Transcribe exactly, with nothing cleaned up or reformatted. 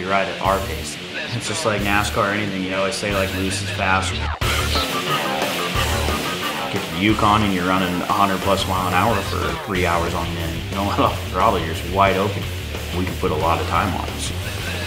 we ride at our pace. It's just like NASCAR or anything, you always say like loose is fast. Get to the Yukon and you're running one hundred plus mile an hour for three hours on end. You know, throttle, you're just wide open. We can put a lot of time on it.